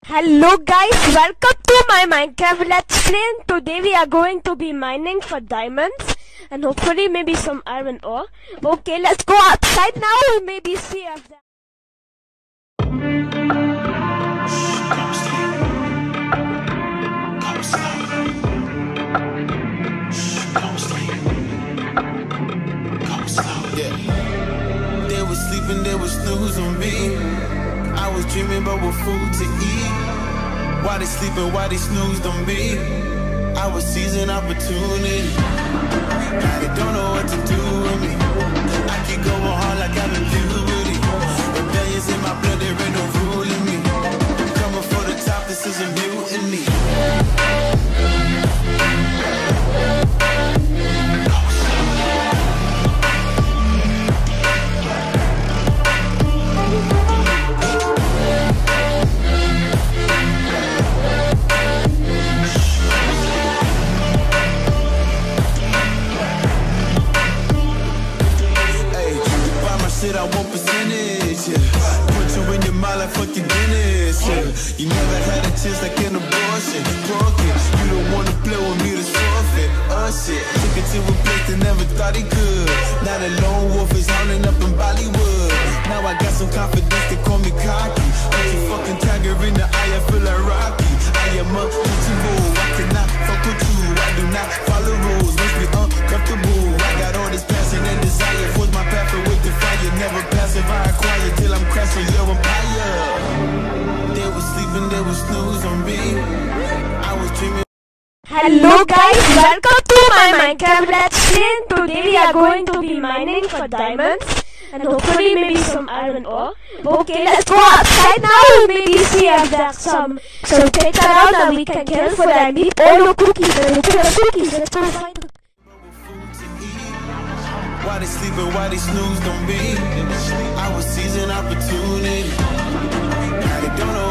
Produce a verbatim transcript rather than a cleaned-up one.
Hello guys, welcome to my Minecraft Let's Play. Today we are going to be mining for diamonds and hopefully maybe some iron ore. Okay, let's go outside now and maybe see if there... Yeah. They was sleeping, they was snoozing on me. I was dreaming about what food to eat. Why they sleeping, why they snoozed on me? I was seizing opportunity. Now they don't know what to do with me. I keep going hard like I'm in puberty. Rebellions in my blood, there ain't no ruling me. Coming for the top, this is a mutiny. Shit, I want percentage, yeah. Put you in your mind like fucking Guinness, yeah. You never had a chance like an abortion. Broken, you don't wanna play with me, this forfeit. Oh shit, took it to a place that never thought he could. Now the lone wolf is howling up in Bollywood. Now I got some confidence, they call me cocky. I'm a fucking tiger in the eye, I feel like Rocky. I am untouchable, I cannot fuck with you. I do not follow rules, makes me uncomfortable. I got all this passion and desire, force my path with the fire. Never passive, I acquire till I'm crashing your empire. They was sleeping, they was snooze on me. I was dreaming. Hello guys, welcome to my Minecraft Let's Play. Today we are going to be mining for diamonds and hopefully maybe some iron ore. Okay, let's go outside now and maybe see if there's some some pits around that we can kill for that meat. Oh no, cookies, there's a ton of cookies. Let's go find them. Why they sleeping, why they snoozed on me? I was seizing opportunity. Now they don't know